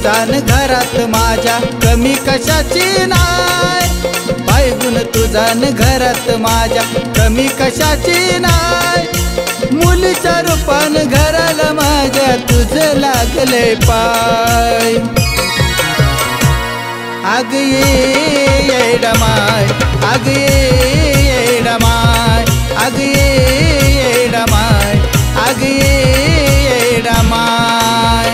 तुझा न घरात माझ्या कमी कशाची नाय बायगुण तुझा न घरात माझ्या कमी कशाची नाय मुलीच्या रूपान घराला माझ्या तुझं लागले पाय आग ये डमाय आग ये डमाय आग ये डमाय आग ये डमाय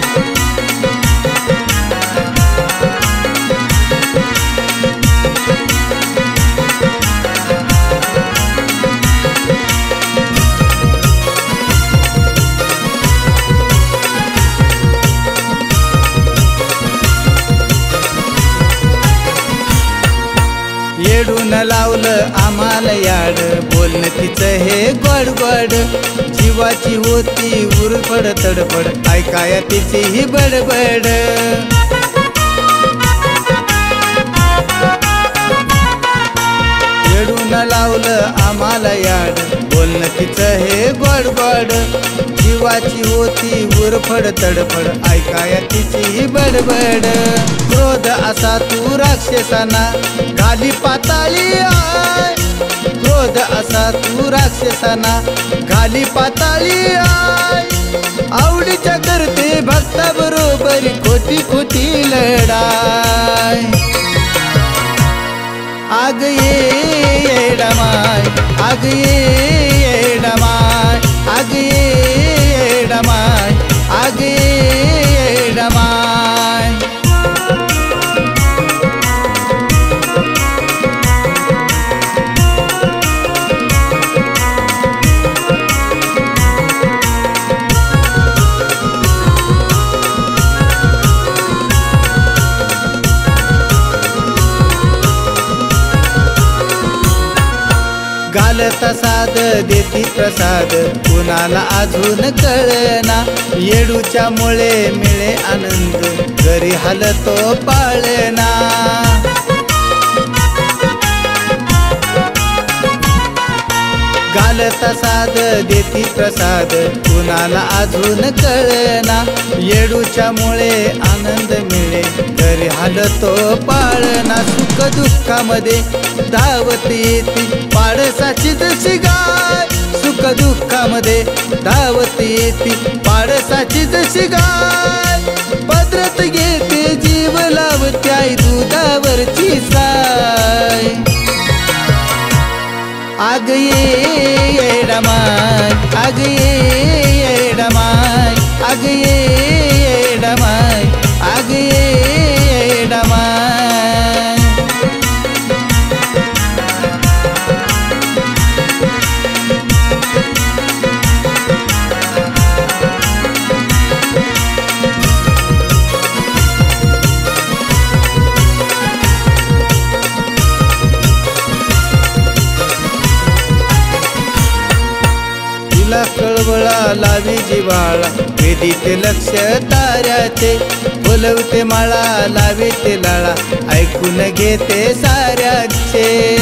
येडून लावलं आम्हाला याड बोलणं तिचं हे गोड गोड जीवाची होती उरफड तडफड ऐकाया तिची ही बडबड येडून लावलं आम्हाला याड बोलणं तिचं हे गोड गोड जीवाची होती उरफड तडफड ऐकाया तिची ही बडबड क्रोध असा तू राक्षसाना घाली पाताळी आय क्रोध असा तू राक्षसाना घाली पाताळी आय आवडीच्या करते भक्ता बरोबर खोटी खोटी लढाय आग ये डमाय आग ये डमाय आग ये डमाय आग ये डमाय घालता साध देती प्रसाद कुणाला अजून कळना येडूच्या मुळे मिळे आनंद घरी हलतो पाळना घालता साध देती प्रसाद कुणाला अजून कळना येडूच्या मुळे आनंद मिळे घरी हलतो पाळना सुख दुःखामध्ये धावत येते पाडसाची जशी गाय सुख दुःखामध्ये धावत येते पाडसाची जशी गाय पदरात घेते जीव लावते आई दुधावरची साय आग ये डमाय आग ये डमाय आग ये डमाय आग ये डमाय तिला कळवळा लावी जिवाळा वेदीते लक्ष ताऱ्याचे बोलवते माळा लावीते लाळा ऐकून घेते साऱ्याचे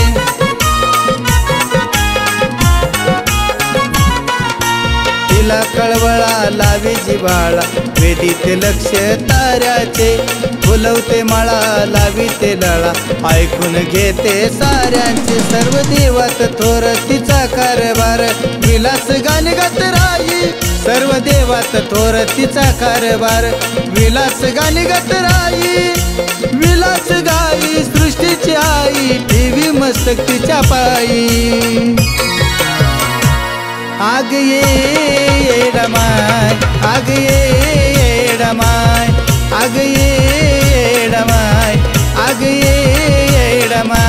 तिला कळवळा लावी जिवाळा वेदीते लक्ष ताऱ्याचे बोलवते माळा लावीते लाळा ऐकून घेते साऱ्यांचे सर्व देवात थोर तिचा कारभार विलास गाणी गात राई सर्व देवात थोर तिचा कारभार विलास गाणी गात राई विलास गाई सृष्टीची आई ठेवी मस्तक तिच्या पायी आग ये डमाय आग ये डमाय आग ये डमाय आग ये डमाय